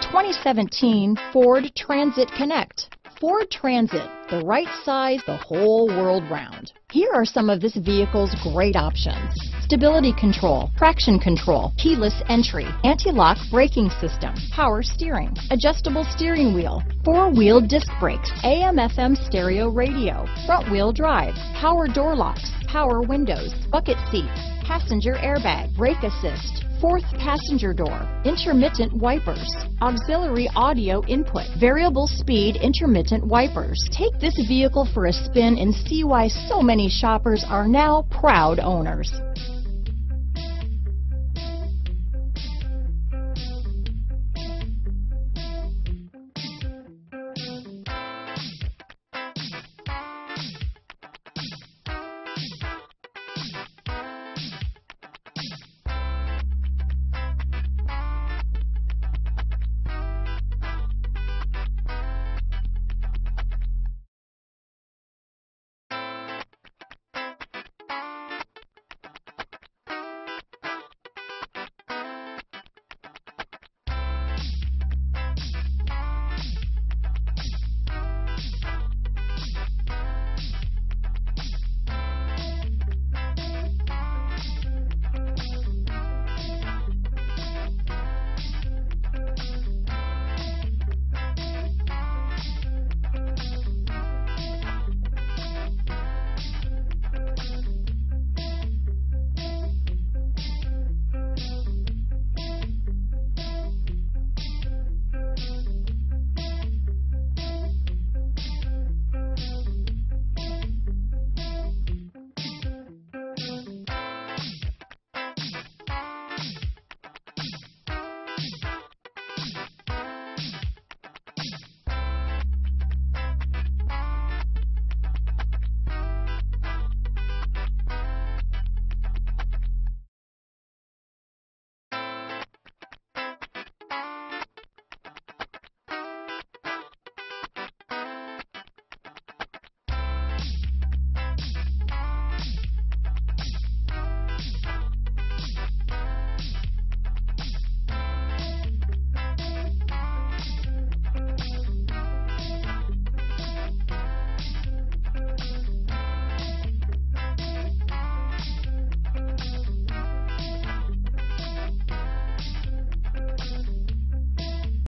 2017 Ford Transit Connect. Ford Transit, the right size the whole world round. Here are some of this vehicle's great options: stability control, traction control, keyless entry, anti-lock braking system, power steering, adjustable steering wheel, four-wheel disc brakes, AM/FM stereo radio, front-wheel drive, power door locks, power windows, bucket seats, passenger airbag, brake assist, fourth passenger door, intermittent wipers, auxiliary audio input, variable speed intermittent wipers. Take this vehicle for a spin and see why so many shoppers are now proud owners.